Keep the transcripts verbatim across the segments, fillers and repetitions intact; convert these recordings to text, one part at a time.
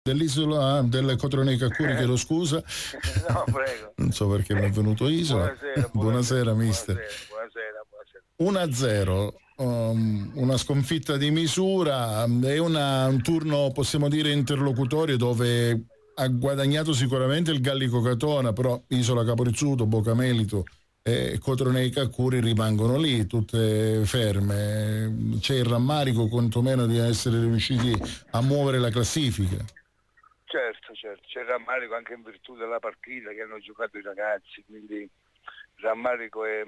dell'isola del Cotroneca Curi, chiedo scusa. No, prego. Non so perché mi è venuto Isola. Buonasera, buonasera, buonasera mister. Buonasera, buonasera. uno a zero, um, una sconfitta di misura e una, un turno, possiamo dire, interlocutorio, dove ha guadagnato sicuramente il Gallico Catona, però Isola Caporizzuto, Bocamelito e Cotroneca Curi rimangono lì tutte ferme. C'è il rammarico quantomeno di essere riusciti a muovere la classifica. Certo, certo, c'è il rammarico anche in virtù della partita che hanno giocato i ragazzi, quindi il rammarico è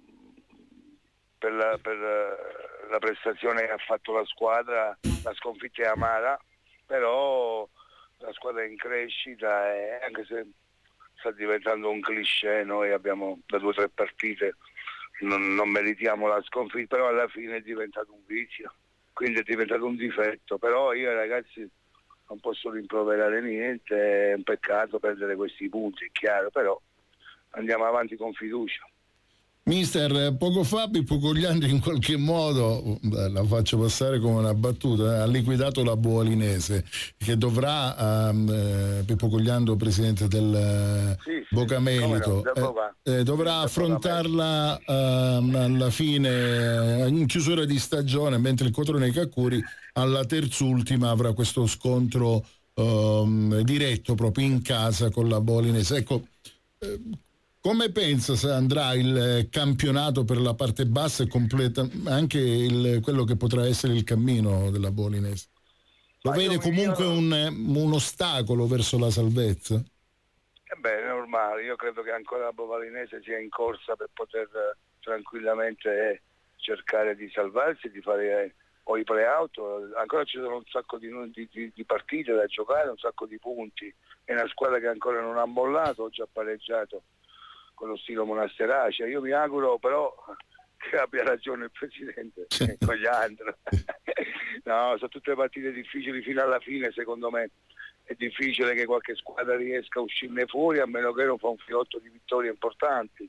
per la, per la prestazione che ha fatto la squadra. La sconfitta è amara, però la squadra è in crescita e anche se sta diventando un cliché, noi abbiamo da due o tre partite non, non meritiamo la sconfitta, però alla fine è diventato un vizio, quindi è diventato un difetto, però io ragazzi non posso rimproverare niente, è un peccato perdere questi punti, è chiaro, però andiamo avanti con fiducia. Mister, poco fa Pippo Cogliandri in qualche modo, la faccio passare come una battuta, ha liquidato la Boalinese, che dovrà, um, Pippo Cogliandro, presidente del sì, sì, Bocamelito, no, eh, eh, dovrà affrontarla um, alla fine, in chiusura di stagione, mentre il Cotroneca Curi alla terzultima avrà questo scontro um, diretto proprio in casa con la Boalinese. Ecco, eh, come pensa se andrà il campionato per la parte bassa e completa anche il, quello che potrà essere il cammino della Boalinese? Lo Ma vede comunque io... un, un ostacolo verso la salvezza? Eh beh, è normale, io credo che ancora la Boalinese sia in corsa per poter tranquillamente cercare di salvarsi, di fare o i play-out, ancora ci sono un sacco di, di, di partite da giocare, un sacco di punti, è una squadra che ancora non ha mollato, oggi ha pareggiato con lo stile Monasterace. Io mi auguro però che abbia ragione il presidente con gli altri. No, sono tutte partite difficili fino alla fine, secondo me è difficile che qualche squadra riesca a uscirne fuori, a meno che non fa un filotto di vittorie importanti.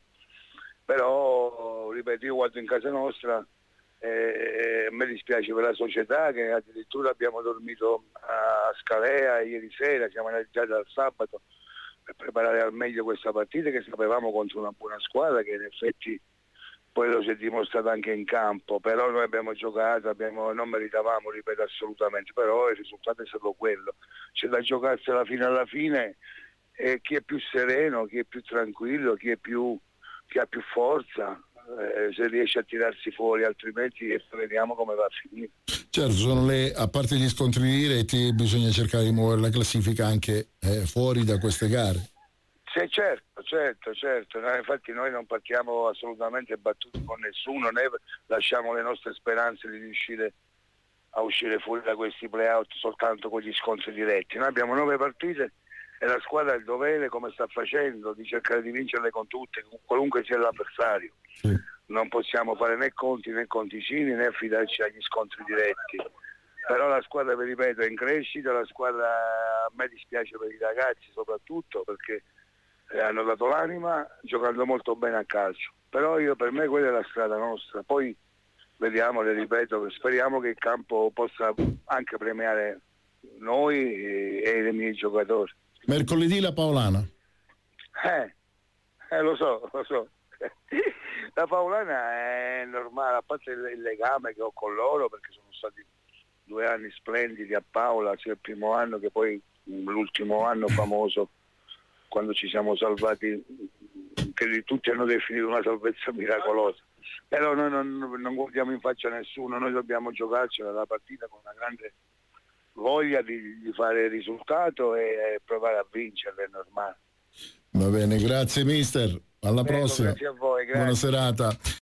Però, ripeto, io guardo in casa nostra e a me dispiace per la società che addirittura abbiamo dormito a Scalea ieri sera, siamo andati già dal sabato per preparare al meglio questa partita che sapevamo contro una buona squadra che in effetti poi lo si è dimostrato anche in campo, però noi abbiamo giocato, abbiamo, non meritavamo, ripeto, assolutamente, però il risultato è stato quello. C'è da giocarsela fino alla fine e chi è più sereno, chi è più tranquillo, chi è più chi ha più forza, eh, se riesce a tirarsi fuori, altrimenti vediamo come va a finire. Certo, sono le, a parte gli scontri diretti, bisogna cercare di muovere la classifica anche eh, fuori da queste gare. Sì, certo, certo, certo. No, infatti noi non partiamo assolutamente battuti con nessuno, né lasciamo le nostre speranze di riuscire a uscire fuori da questi play-out soltanto con gli scontri diretti. Noi abbiamo nove partite e la squadra ha il dovere, come sta facendo, di cercare di vincerle con tutte, qualunque sia l'avversario. Sì. Non possiamo fare né conti né conticini né affidarci agli scontri diretti. Però la squadra, vi ripeto, è in crescita, la squadra, a me dispiace per i ragazzi soprattutto perché hanno dato l'anima giocando molto bene a calcio. Però io per me quella è la strada nostra. Poi vediamo, le ripeto, speriamo che il campo possa anche premiare noi e, e i miei giocatori. Mercoledì la Paolana. Eh, eh lo so, lo so. La Paolana è normale, a parte il legame che ho con loro, perché sono stati due anni splendidi a Paola, sia il primo anno che poi l'ultimo anno famoso, quando ci siamo salvati, che tutti hanno definito una salvezza miracolosa. Però noi non, non guardiamo in faccia a nessuno, noi dobbiamo giocarcela la partita con una grande voglia di, di fare il risultato e, e provare a vincerla, è normale. Va bene, grazie mister, alla Prego, prossima. Grazie a voi, grazie. Buona serata.